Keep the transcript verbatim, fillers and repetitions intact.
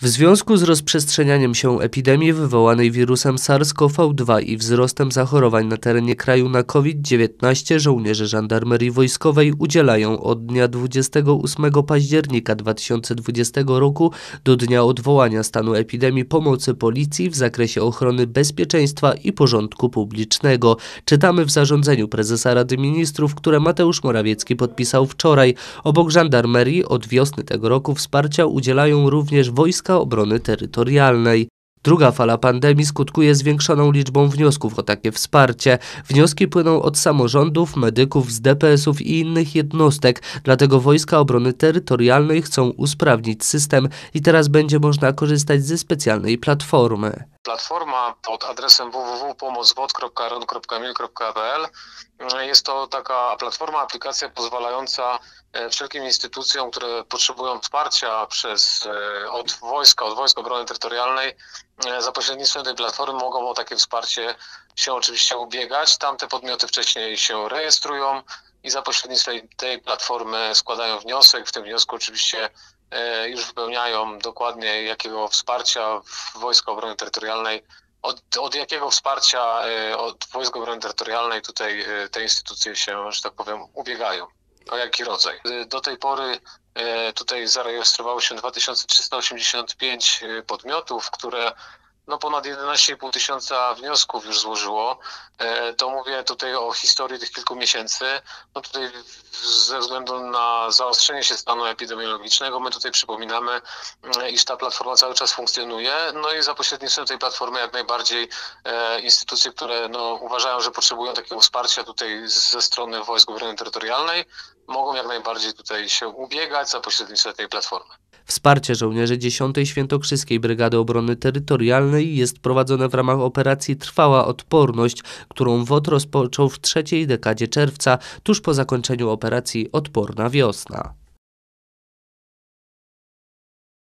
W związku z rozprzestrzenianiem się epidemii wywołanej wirusem SARS-CoV dwa i wzrostem zachorowań na terenie kraju na COVID dziewiętnaście żołnierze Żandarmerii Wojskowej udzielają od dnia dwudziestego ósmego października dwa tysiące dwudziestego roku do dnia odwołania stanu epidemii pomocy policji w zakresie ochrony bezpieczeństwa i porządku publicznego. Czytamy w zarządzeniu prezesa Rady Ministrów, które Mateusz Morawiecki podpisał wczoraj. Obok żandarmerii od wiosny tego roku wsparcia udzielają również Wojska Obrony Terytorialnej. Druga fala pandemii skutkuje zwiększoną liczbą wniosków o takie wsparcie. Wnioski płyną od samorządów, medyków, z D P S-ów i innych jednostek, dlatego Wojska Obrony Terytorialnej chcą usprawnić system i teraz będzie można korzystać ze specjalnej platformy. Platforma pod adresem w w w kropka pomoc wod kropka r o n kropka mil kropka p l jest to taka platforma, aplikacja pozwalająca wszelkim instytucjom, które potrzebują wsparcia przez, od wojska, od Wojsk Obrony Terytorialnej, za pośrednictwem tej platformy mogą o takie wsparcie się oczywiście ubiegać. Tamte podmioty wcześniej się rejestrują i za pośrednictwem tej platformy składają wniosek. W tym wniosku oczywiście już wypełniają dokładnie, jakiego wsparcia Wojska Obrony Terytorialnej, od, od jakiego wsparcia od Wojsk Obrony Terytorialnej tutaj te instytucje się, że tak powiem, ubiegają. O jaki rodzaj? Do tej pory tutaj zarejestrowało się dwa tysiące trzysta osiemdziesiąt pięć podmiotów, które no ponad jedenaście i pół tysiąca wniosków już złożyło. To mówię tutaj o historii tych kilku miesięcy. No tutaj ze względu na zaostrzenie się stanu epidemiologicznego my tutaj przypominamy, iż ta platforma cały czas funkcjonuje. No i za pośrednictwem tej platformy jak najbardziej instytucje, które no, uważają, że potrzebują takiego wsparcia tutaj ze strony Wojsk Obrony Terytorialnej, mogą jak najbardziej tutaj się ubiegać za pośrednictwem tej platformy. Wsparcie żołnierzy dziesiątej Świętokrzyskiej Brygady Obrony Terytorialnej jest prowadzone w ramach operacji Trwała Odporność, którą W O T rozpoczął w trzeciej dekadzie czerwca, tuż po zakończeniu operacji Odporna Wiosna.